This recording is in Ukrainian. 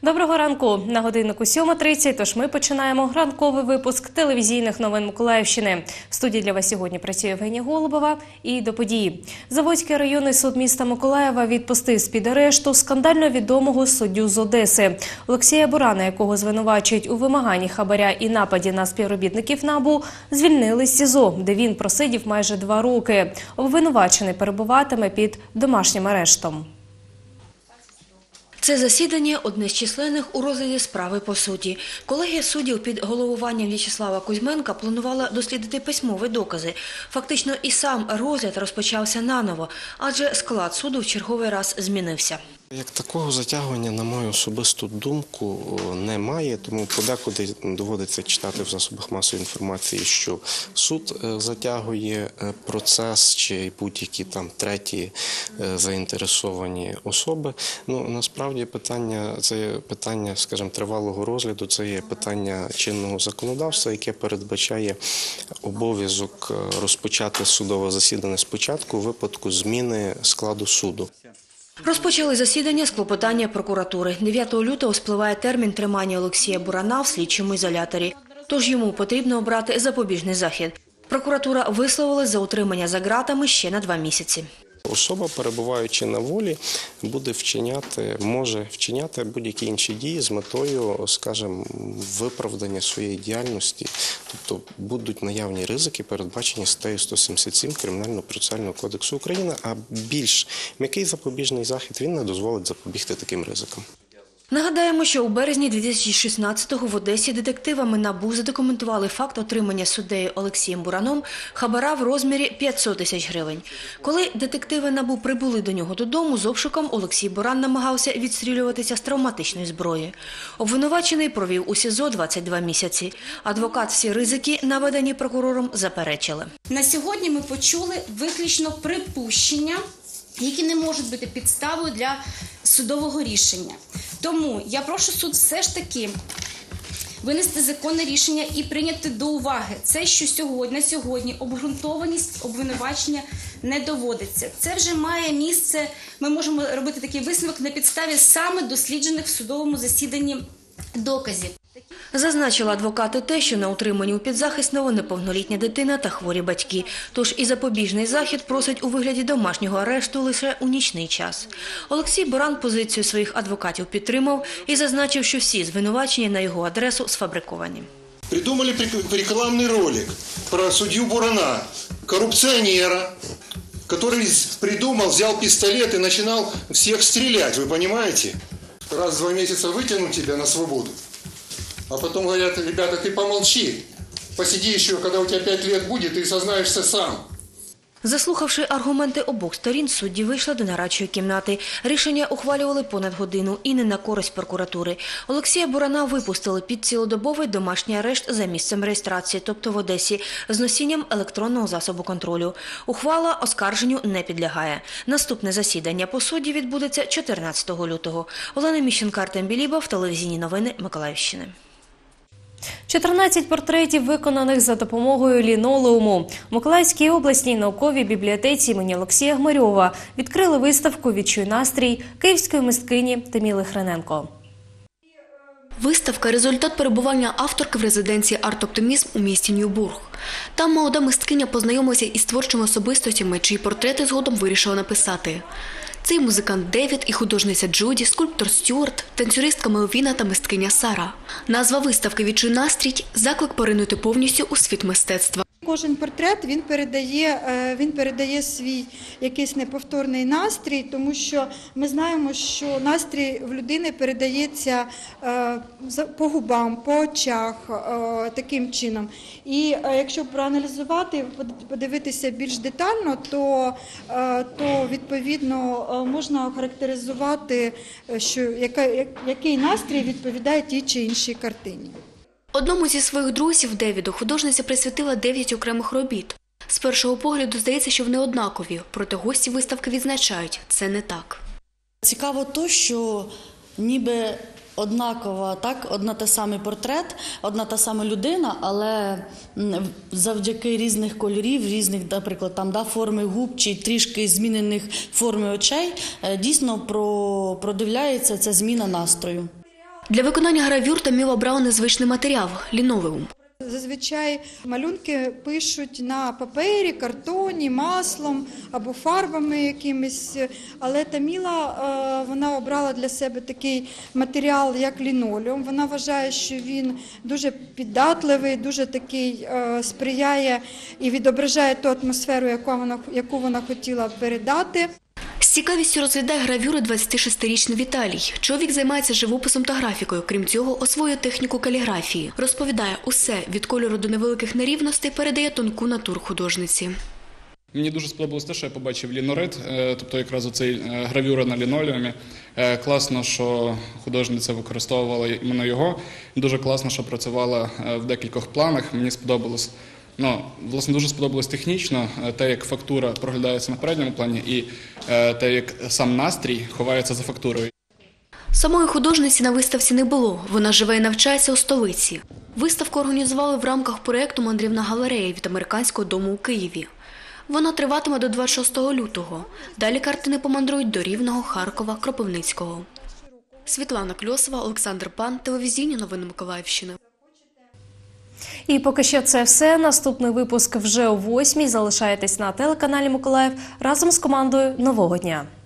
Доброго ранку. На годиннику 7:30, тож ми починаємо ранковий випуск телевізійних новин Миколаївщини. В студії для вас сьогодні працює Євгенія Голубова. І до події. Заводський районний суд міста Миколаєва відпустив з-під арешту скандально відомого суддю з Одеси. Олексія Бурана, якого звинувачують у вимаганні хабаря і нападі на співробітників НАБУ, звільнили з СІЗО, де він просидів майже 2 роки. Обвинувачений перебуватиме під домашнім арештом. Це засідання – одне з численних у розгляді справи по суті. Колегія суддів під головуванням В'ячеслава Кузьменка планувала дослідити письмові докази. Фактично і сам розгляд розпочався наново, адже склад суду в черговий раз змінився. Як такого затягування, на мою особисту думку, немає, тому подекуди доводиться читати в засобах масової інформації, що суд затягує процес чи будь-які там треті заінтересовані особи. Ну, насправді це питання, скажімо, тривалого розгляду, це є питання чинного законодавства, яке передбачає обов'язок розпочати судове засідання спочатку у випадку зміни складу суду. Розпочали засідання з клопотання прокуратури. 9 лютого спливає термін тримання Олексія Бурана в слідчому ізоляторі. Тож йому потрібно обрати запобіжний захід. Прокуратура висловилась за утримання за ґратами ще на 2 місяці. Особа, перебуваючи на волі, може вчиняти будь-які інші дії з метою, скажімо, виправдання своєї діяльності. Тобто будуть наявні ризики, передбачені статтею 177 Кримінально-процесуального кодексу України, а більш м'який запобіжний захід він не дозволить запобігти таким ризикам. Нагадаємо, що у березні 2016-го в Одесі детективами НАБУ задокументували факт отримання суддею Олексієм Бураном хабара в розмірі 500 тисяч гривень. Коли детективи НАБУ прибули до нього додому, з обшуком Олексій Буран намагався відстрілюватися з травматичної зброї. Обвинувачений провів у СІЗО 22 місяці. Адвокат всі ризики, наведені прокурором, заперечили. На сьогодні ми почули виключно припущення, які не можуть бути підставою для судового рішення. Тому я прошу суд все ж таки винести законне рішення і прийняти до уваги це, що на сьогодні обґрунтованість обвинувачення не доводиться. Це вже має місце, ми можемо робити такий висновок на підставі саме досліджених в судовому засіданні доказів. Зазначила адвокати те, що на утриманні у підзахисного неповнолітня дитина та хворі батьки. Тож і запобіжний захід просить у вигляді домашнього арешту лише у нічний час. Олексій Буран позицію своїх адвокатів підтримав і зазначив, що всі звинувачення на його адресу сфабриковані. Придумали рекламный ролик про судью Бурана, коррупционера, который придумал, взял пистолет и начинал всех стрелять, вы понимаете? Раз в 2 месяца вытянуть тебя на свободу. А потом говорят: ребята, ты помолчи, посиди еще, когда у тебя 5 лет будет, ты сознаешься сам. Заслухавши аргументи обох сторін, судді вийшли до нарадчої кімнати. Рішення ухвалювали понад годину і не на користь прокуратури. Олексія Бурана випустили під цілодобовий домашній арешт за місцем реєстрації, тобто в Одесі, з носінням електронного засобу контролю. Ухвала оскарженню не підлягає. Наступне засідання по суді відбудеться 14 лютого. Олена Міщенко, Артем Білібов, телевізійні новини Миколаївщини. 14 портретів, виконаних за допомогою лінолеуму. У Миколаївській обласній науковій бібліотеці імені Олексія Гмирьова відкрили виставку «Відчуй настрій» київської мисткині Таміли Хриненко. Виставка – результат перебування авторки в резиденції «Арт-Оптимізм» у місті Нью-Бург. Там молода мисткиня познайомилася із творчими особистостями, чиї портрети згодом вирішила написати. Це і музикант Девід, і художниця Джуді, скульптор Стюарт, танцюристка Мелвіна та мисткиня Сара. Назва виставки «Відчуй настрій» – заклик поринути повністю у світ мистецтва. Кожен портрет він передає свій якийсь неповторний настрій, тому що ми знаємо, що настрій в людини передається по губам, по очах, таким чином. І якщо проаналізувати, подивитися більш детально, то відповідно можна охарактеризувати, що який настрій відповідає тій чи іншій картині. Одному зі своїх друзів, Девіду, художниця присвятила 9 окремих робіт. З першого погляду здається, що вони однакові, проте гості виставки відзначають – це не так. Цікаво те, що ніби однакова, так, одна та самий портрет, одна та сама людина, але завдяки різних кольорів, різних, наприклад, форми губ чи трішки змінених форми очей, дійсно продивляється ця зміна настрою. Для виконання гравюр Таміла обрала незвичний матеріал – лінолеум. Зазвичай малюнки пишуть на папері, картоні, маслом або фарбами якимись, але Таміла, вона обрала для себе такий матеріал, як лінолеум. Вона вважає, що він дуже піддатливий, дуже такий сприяє і відображає ту атмосферу, яку вона хотіла передати. З цікавістю розглядає гравюри 26-річний Віталій. Чоловік займається живописом та графікою. Крім цього, освоює техніку каліграфії. Розповідає, усе від кольору до невеликих нерівностей передає тонку натуру художниці. Мені дуже сподобалось те, що я побачив лінорит, тобто якраз оцей гравюра на лінолеумі. Класно, що художниця використовувала іменно його. Дуже класно, що працювала в декількох планах. Мені сподобалось. Власне, дуже сподобалось технічно те, як фактура проглядається на передньому плані і те, як сам настрій ховається за фактурою. Самої художниці на виставці не було. Вона живе і навчається у столиці. Виставку організували в рамках проєкту «Мандрівна галерея» від Американського дому у Києві. Вона триватиме до 26 лютого. Далі картини помандрують до Рівного, Харкова, Кропивницького. Світлана Кльосова, Олександр Пан, телевізійні новини Миколаївщини. І поки що це все. Наступний випуск вже о 8:00. Залишайтесь на телеканалі Миколаїв разом з командою «Нового дня».